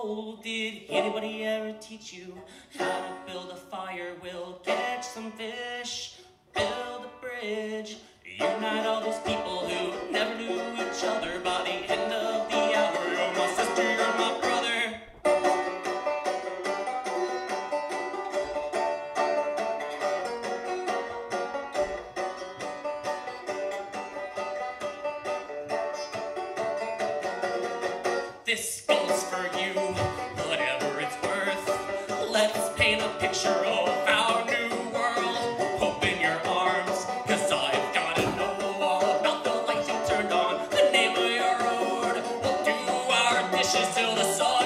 Oh, did anybody ever teach you how to build a fire? We'll catch some fish, build a bridge, unite all those people who never knew each other. By the end of the hour, you're my sister, you're my brother. This goes for you, whatever it's worth. Let's paint a picture of our new world. Open your arms, cause I've gotta know all about the lights you turned on, the name of your road. We'll do our dishes till the sun